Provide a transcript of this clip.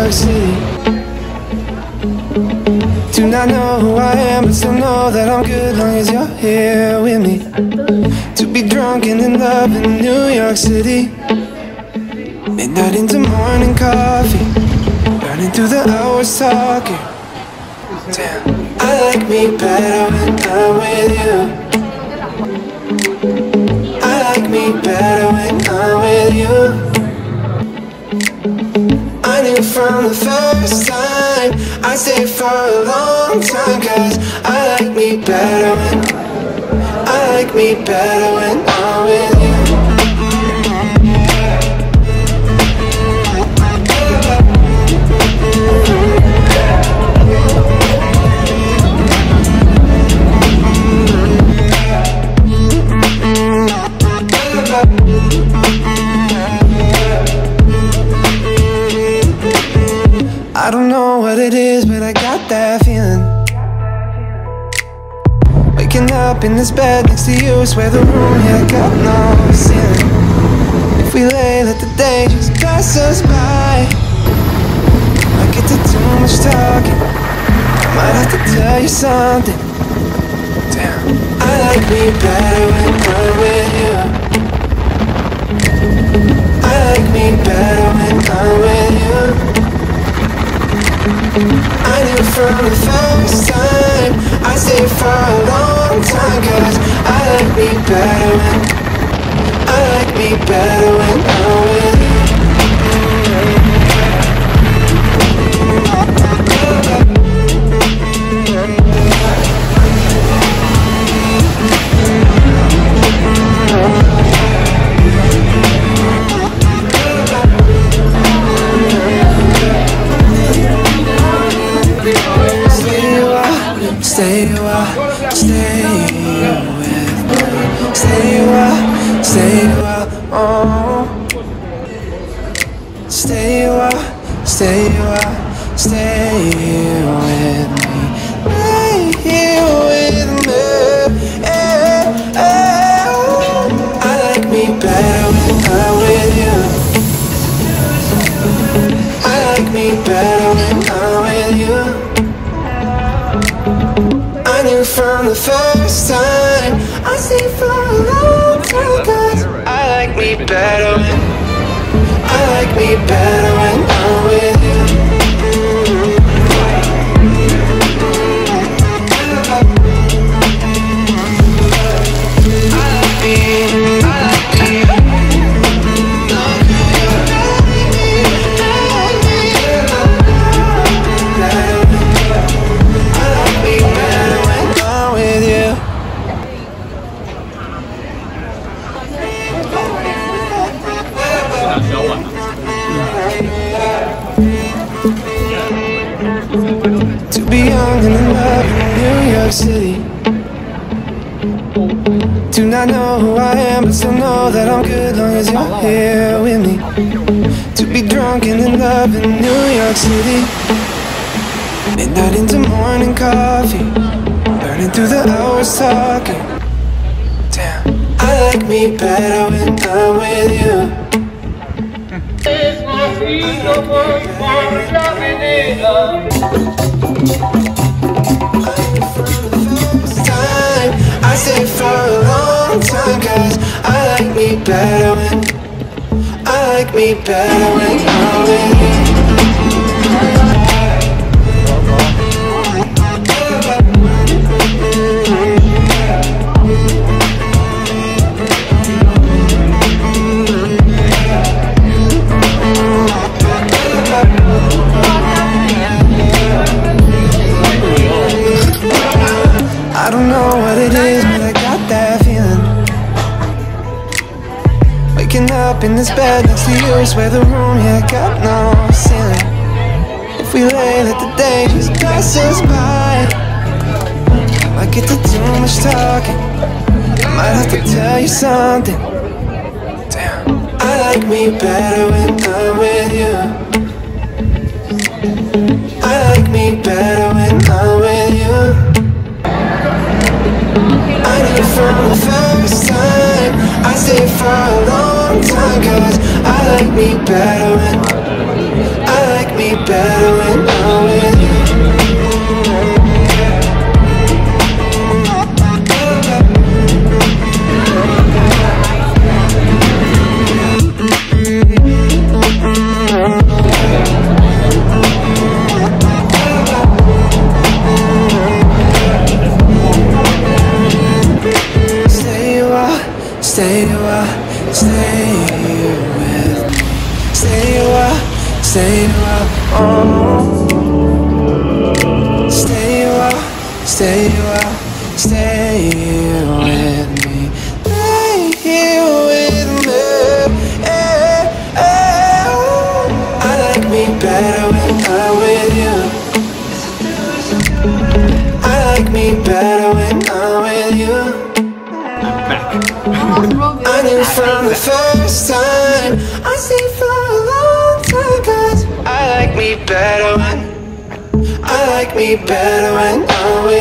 York City. Do not know who I am, but still know that I'm good long as you're here with me. To be drunk and in love in New York City. Midnight into morning coffee, burning through the hours talking. Damn, I like me better when I'm with you. I like me better when I'm with you. I knew from the first time I stayed for a long time, 'cause I like me better when I'm with you. I don't know what it is, but I got that feeling. Waking up in this bed next to you, swear the room, yeah, got no ceiling. If we lay, let the day just pass us by. I get to too much talking, I might have to tell you something. Damn, I like me better when I'm with you. I like me better when I'm with you. I knew from the first time I stayed for a long time, 'cause I like me better when I'm with you. Stay with me. Stay a while, oh. Stay a while, stay with me. Stay here with me, yeah, yeah. I like me better when I'm with you. I like me better when I'm with you. I knew from the first time I stayed for a long time, 'cause I like me better when I'm with you. To be young and in love in New York City. Do not know who I am, but still know that I'm good long as you're here with me. To be drunk and in love in New York City. Midnight into morning coffee, burning through the hours talking. Damn, I like me better when I'm with you. I stayed for a long time, 'cause I like me better when I'm with you. I don't know what it is, but I got that feeling. Waking up in this bed next to you, swear the room, yeah, got no ceiling. If we lay, let the day just pass us by. I get to too much talking, I might have to tell you something. Damn, I like me better when I'm with you. I like me better when I'm with you. I knew from the first time I stayed for a long time, 'cause I like me better when well, stay here with me. Lay here with me. I like me better when I'm with you. I like me better when I'm with you. I knew from the first time, I see for a long time, 'cause I like me better when I'm with you.